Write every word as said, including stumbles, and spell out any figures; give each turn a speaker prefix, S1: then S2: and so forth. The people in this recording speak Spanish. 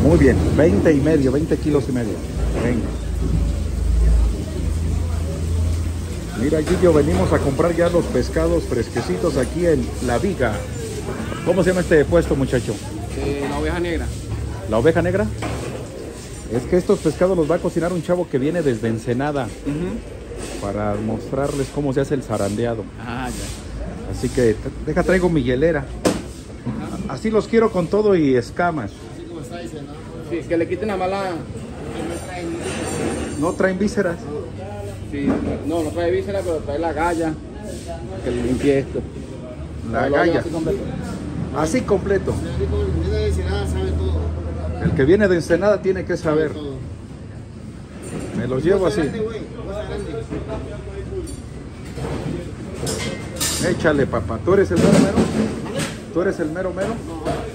S1: Muy bien, veinte y medio, veinte kilos y medio. Venga. Mira, Gillo, venimos a comprar ya los pescados fresquecitos aquí en La Viga. ¿Cómo se llama este puesto, muchacho?
S2: Eh, la oveja negra.
S1: ¿La oveja negra? Es que estos pescados los va a cocinar un chavo que viene desde Ensenada. Uh-huh. Para mostrarles cómo se hace el zarandeado.
S2: Ah, ya.
S1: Así que deja, traigo mi hielera. Así los quiero con todo y escamas.
S2: Así como está diciendo. Sí, que le quiten la mala.
S1: ¿No traen vísceras?
S2: Sí, no, no trae vísceras, pero trae la galla. Que le limpie esto.
S1: La galla. Así completo. Así completo. El que viene de Ensenada tiene que saber. Me los llevo así. Échale, papá. ¿Tú eres el mero mero? ¿Tú eres el mero mero?